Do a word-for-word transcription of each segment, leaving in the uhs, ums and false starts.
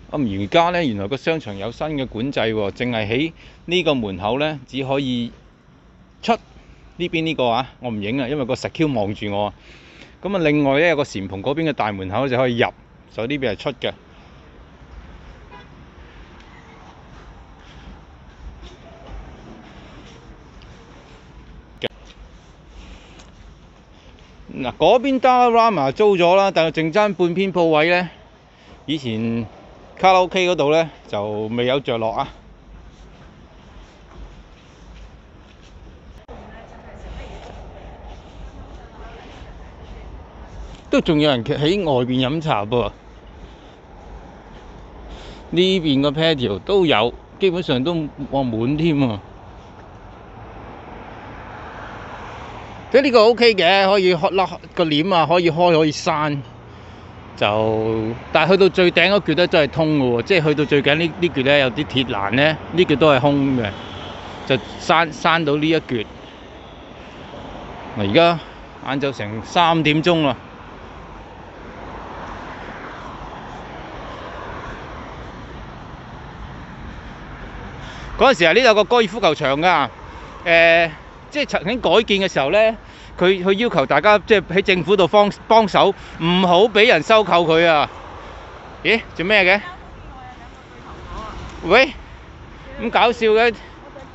咁而家咧，原來個商場有新嘅管制喎，淨係喺呢個門口咧，只可以出呢邊呢個啊，我唔影啊，因為個 secure 望住我。咁啊，另外咧有個禪蓬嗰邊嘅大門口就可以入，所以呢邊係出嘅。嗱，嗰邊 Dollarama 租咗啦，但係剩爭半邊鋪位咧，以前卡拉 OK 嗰度咧就未有着落啊。都仲有人喺外邊飲茶噃，呢邊個 patio 都有，基本上都望滿添啊！即係呢個 OK 嘅，可以開甩個簾啊，可以開可以閂。就但係去到最頂嗰橛咧，真係通嘅喎，即係去到最頂呢呢橛咧有啲鐵欄咧，呢橛都係空嘅，就閂閂到呢一橛。嗱，而家晏晝成三點鐘啦。嗰陣時係呢度有個高爾夫球場㗎，誒，即係曾經改建嘅時候咧，佢佢要求大家即係喺政府度幫幫手，唔好俾人收購佢啊！咦，做咩嘅？喂，咁搞笑嘅？呢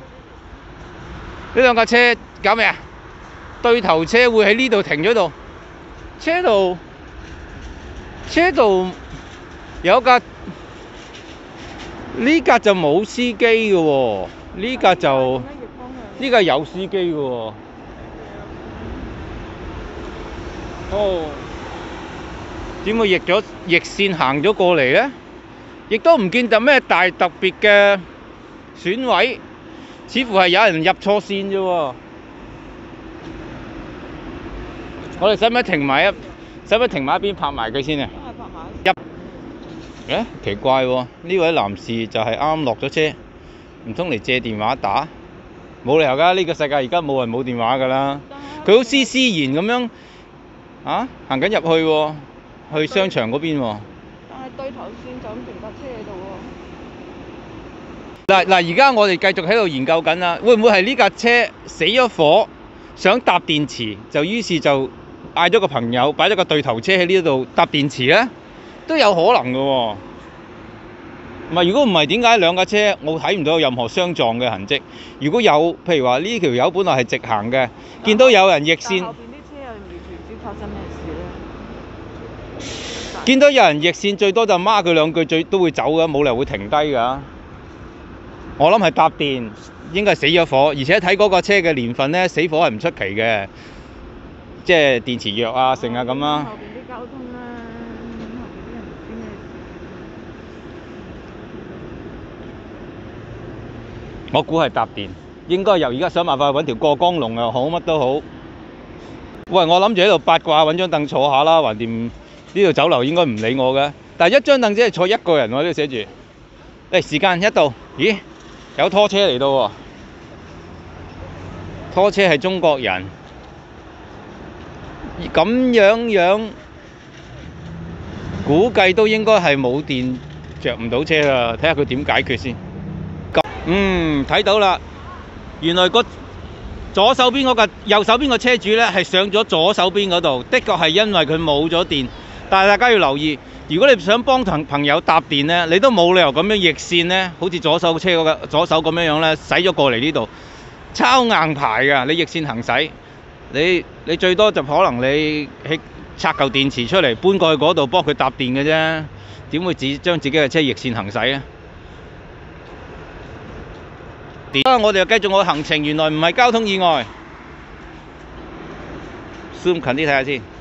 兩架車搞咩啊？對頭車會喺呢度停咗度，車度車度有架。呢架就冇司機嘅喎，呢架就呢架有司機嘅喎。哦，點會逆咗逆線行咗過嚟咧？亦都唔見得咩大特別嘅損毀，似乎係有人入錯線啫喎。我哋使唔使停埋一使唔使停埋一邊拍埋佢先啊？入。誒，奇怪喎！呢位男士就係啱落咗車，唔通嚟借電話打？冇理由㗎！呢個世界而家冇人冇電話㗎啦。佢好斯斯然咁樣啊，行緊入去喎，去商場嗰邊喎。 但係對頭線就咁停架車喺度喎。嗱嗱，而家我哋繼續喺度研究緊啦，會唔會係呢架車死咗火，想搭電池，就於是就嗌咗個朋友擺咗個對頭車喺呢度搭電池咧？都有可能嘅喎，唔係如果唔係點解兩架車我睇唔到任何相撞嘅痕跡？如果有，譬如話呢條友本來係直行嘅，見到有人逆線， 後邊啲車又完全唔知發生咩事咧。 見到有人逆線，最多就罵佢兩句，最都會走嘅，冇理由會停低㗎。我諗係搭電，應該係死咗火，而且睇嗰個車嘅年份咧，死火係唔出奇嘅，即係電池弱啊，剩啊咁啦。 後邊啲交通啦。 我估係搭電，應該由而家想辦法揾條過江龍又好，乜都好。喂，我諗住喺度八卦，揾張凳坐下啦，橫掂呢度酒樓應該唔理我嘅。但係一張凳只係坐一個人喎，呢度寫住。誒，時間一到，咦，有拖車嚟到喎。拖車係中國人，咁樣樣估計都應該係冇電，着唔到車啦。睇下佢點解決先。嗯，睇到啦，原來個左手邊嗰個右手邊個車主咧係上咗左手邊嗰度，的確係因為佢冇咗電。但係大家要留意，如果你想幫同朋友搭電咧，你都冇理由咁樣逆線咧，好似左手車嗰個左手咁樣樣咧，駛咗過嚟呢度，抄硬牌㗎。你逆線行駛，你你最多就可能你喺拆嚿電池出嚟搬過去嗰度幫佢搭電嘅啫，點會自將自己嘅車逆線行駛咧？啊！我哋又繼續我嘅行程，原來唔係交通意外。zoom 近啲睇下先，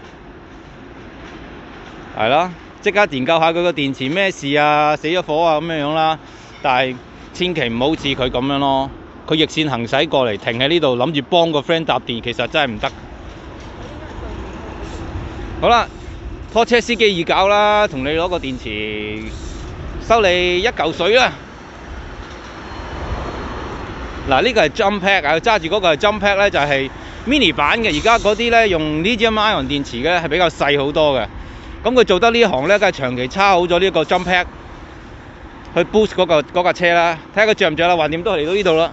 係啦，即刻研究下佢個電池咩事啊，死咗火啊咁樣樣啦。但係千祈唔好似佢咁樣咯，佢逆線行駛過嚟停喺呢度，諗住幫個 friend 搭電，其實真係唔得。好啦，拖車司機易搞啦，同你攞個電池，收你一嚿水啦。嗱，呢個係 Jump Pack 啊，揸住嗰個係 Jump Pack 咧，就係 mini 版嘅。而家嗰啲咧用 lithium ion 電池嘅係比較細好多嘅。咁佢做得呢行咧，梗係長期抄好咗呢個 Jump Pack。 去 boost 嗰、個嗰架車啦，睇下佢着唔着啦。橫掂都嚟到呢度啦。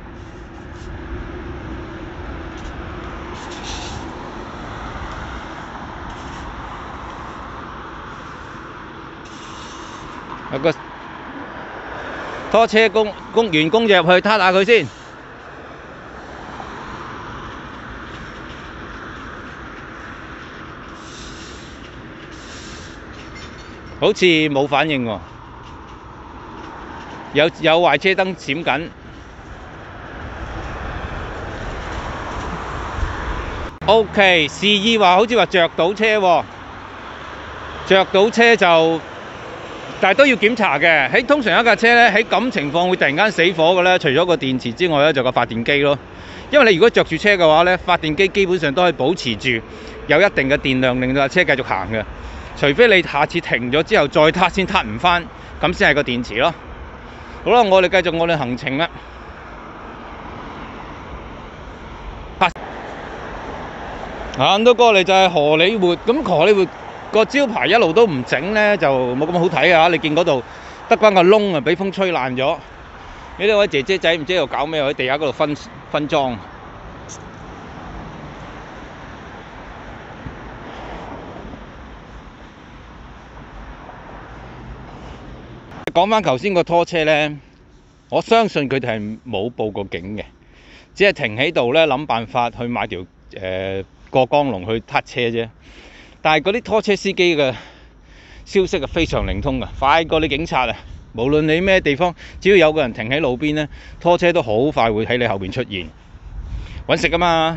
有個拖車工工員工就入去撻下佢先。好似冇反應喎，有有壞車燈閃緊。OK， 示意話好似話着到車喎，着到車就，但係都要檢查嘅。喺通常一架車咧，喺咁情況會突然間死火嘅咧，除咗個電池之外咧，就個發電機咯。因為你如果着住車嘅話咧，發電機基本上都可以保持住有一定嘅電量，令到架車繼續行嘅。除非你下次停咗之後再撻先撻唔返，咁先係個電池咯。好啦，我哋繼續我哋行程啦。行到過嚟就係荷里活，咁荷里活個招牌一路都唔整咧，就冇咁好睇啊！你見嗰度得返個窿啊，俾風吹爛咗。呢位姐姐仔唔知喺度搞咩，喺地下嗰度分分裝。講翻頭先個拖車呢，我相信佢哋係冇報過警嘅，只係停喺度呢，諗辦法去買條誒、呃、過江龍去撻車啫。但係嗰啲拖車司機嘅消息係非常靈通㗎，快過你警察啊！無論你咩地方，只要有個人停喺路邊呢，拖車都好快會喺你後邊出現，揾食㗎嘛。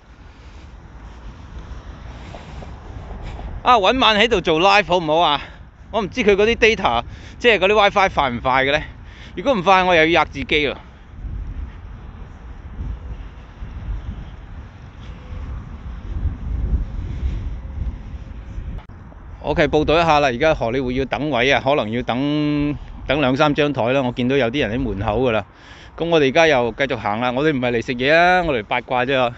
啊，揾晚喺度做 live 好唔好啊？我唔知佢嗰啲 data， 即係嗰啲 WiFi 快唔快嘅咧？如果唔快，我又要壓自己啊。OK， 報道一下啦，而家荷里活要等位啊，可能要等等兩三張台啦。我見到有啲人喺門口噶啦。咁我哋而家又繼續行啦。我哋唔係嚟食嘢啊，我哋嚟八卦啫。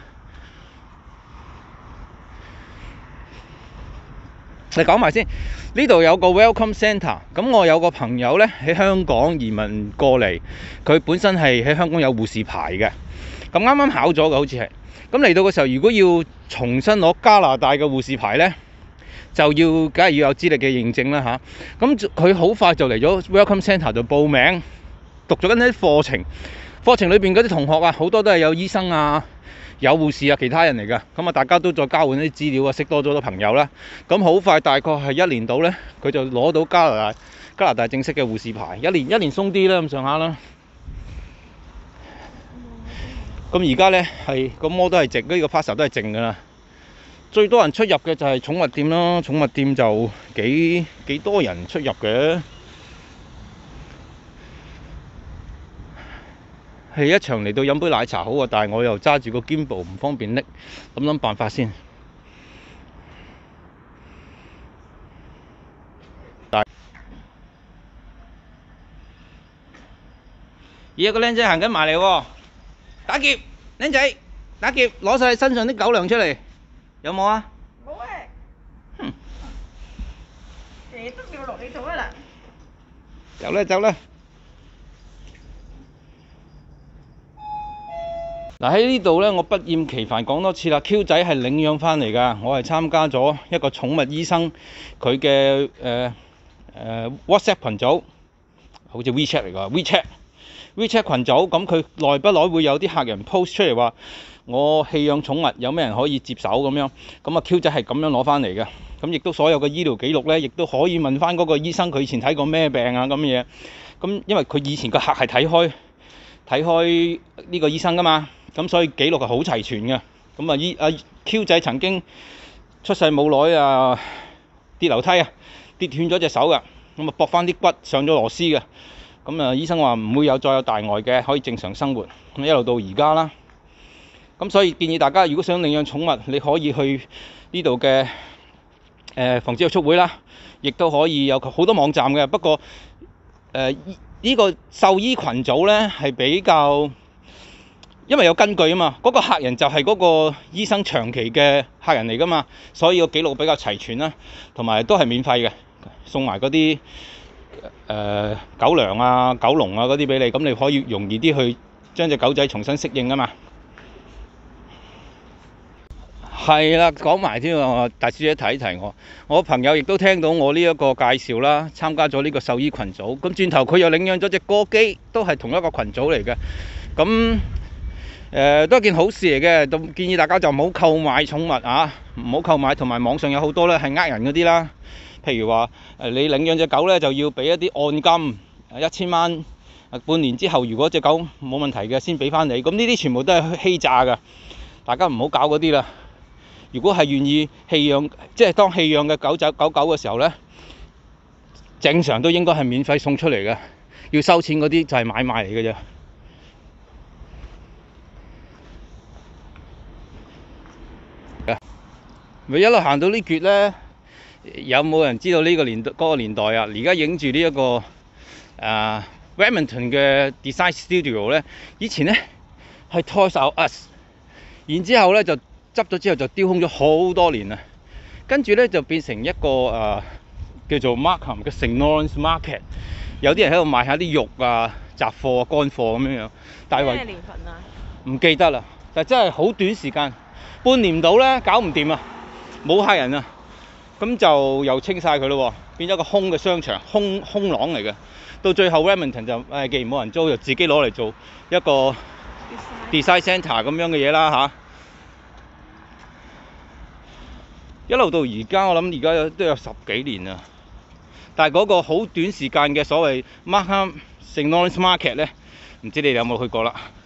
你講埋先，呢度有個 Welcome Centre， 咁我有個朋友呢喺香港移民過嚟，佢本身係喺香港有護士牌嘅，咁啱啱考咗嘅好似係，咁嚟到嘅時候如果要重新攞加拿大嘅護士牌呢，就要梗係要有資歷嘅認證啦吓，咁佢好快就嚟咗 Welcome Centre 度報名，讀咗緊啲課程，課程裏邊嗰啲同學啊，好多都係有醫生啊。有護士啊，其他人嚟㗎，咁啊大家都再交換啲資料啊，識多咗多朋友啦。咁好快，大概係一年到呢，佢就攞到加拿大加拿大正式嘅護士牌。一年一年鬆啲啦，咁上下啦。咁而家呢，係個摩都係直，呢個 pass 都係靜㗎啦。最多人出入嘅就係寵物店啦，寵物店就幾幾多人出入嘅。係一場嚟到飲杯奶茶好啊，但係我又揸住個肩部唔方便拎，諗諗辦法先。而有個僆仔行緊埋嚟喎，打劫！僆仔打劫，攞晒身上啲狗糧出嚟，有冇啊？ 冇啊！ 哼， 誒都掉落你度啊啦！ 走啦走啦！嗱喺呢度咧，我不厭其煩講多次啦。Q 仔係領養翻嚟㗎，我係參加咗一個寵物醫生佢嘅誒誒 WhatsApp 群組，好似 WeChat 嚟㗎 WeChat WeChat 群組。咁佢耐不耐會有啲客人 post 出嚟話我棄養寵物，有咩人可以接手咁樣。咁啊 Q 仔係咁樣攞翻嚟嘅。咁亦都所有嘅醫療記錄咧，亦都可以問翻嗰個醫生佢以前睇過咩病啊咁嘢。咁因為佢以前個客係睇開睇開呢個醫生㗎嘛。咁所以記錄係好齊全嘅。咁啊，依阿 Q 仔曾經出世冇耐啊，跌樓梯啊，跌斷咗隻手㗎。咁啊，駁翻啲骨上咗螺絲嘅。咁啊，醫生話唔會有再有大礙嘅，可以正常生活。咁一路到而家啦。咁所以建議大家，如果想領養寵物，你可以去呢度嘅誒防止虐畜會啦，亦都可以有好多網站嘅。不過誒，呢、呃這個獸醫群組咧係比較。因為有根據啊嘛，嗰、那個客人就係嗰個醫生長期嘅客人嚟㗎嘛，所以個記錄比較齊全啦，同埋都係免費嘅，送埋嗰啲誒狗糧啊、狗籠啊嗰啲俾你，咁你可以容易啲去將隻狗仔重新適應啊嘛。係啦，講埋添啊！大小姐提一提我，我朋友亦都聽到我呢一個介紹啦，參加咗呢個獸醫群組。咁轉頭佢又領養咗隻哥基，都係同一個群組嚟嘅。咁誒、呃、都係件好事嚟嘅，都建議大家就唔好購買寵物啊，唔好購買。同埋網上有好多咧係呃人嗰啲啦，譬如話誒你領養隻狗咧就要俾一啲按金一千蚊，半年之後如果隻狗冇問題嘅先俾翻你。咁呢啲全部都係欺詐㗎，大家唔好搞嗰啲啦。如果係願意棄養，即係當棄養嘅狗仔狗狗嘅時候呢，正常都應該係免費送出嚟嘅。要收錢嗰啲就係買賣嚟嘅啫。咪一路行到呢橛呢，有冇人知道呢個年代嗰個年代啊？而家影住呢一個啊 Remington 嘅 Design Studio 呢，以前呢係 Toys R Us， 然之後呢就執咗之後就丟空咗好多年啦，跟住咧就變成一個誒、呃、叫做 Markham 嘅 Saint Lawrence Market， 有啲人喺度賣下啲肉啊、雜貨啊、乾貨咁樣樣。但係咩年份啊？ 唔記得啦，但係真係好短時間，半年到咧搞唔掂啊，冇客人啊，咁就又清晒佢咯，變咗個空嘅商場、空空廊嚟嘅。到最後 Remington 就誒、哎，既然冇人租，就自己攞嚟做一個 design centre 咁樣嘅嘢啦嚇。一路到而家，我諗而家都有十幾年啦。但係嗰個好短時間嘅所謂 Markham Saint Lawrence Market 咧，唔知你哋有冇去過啦？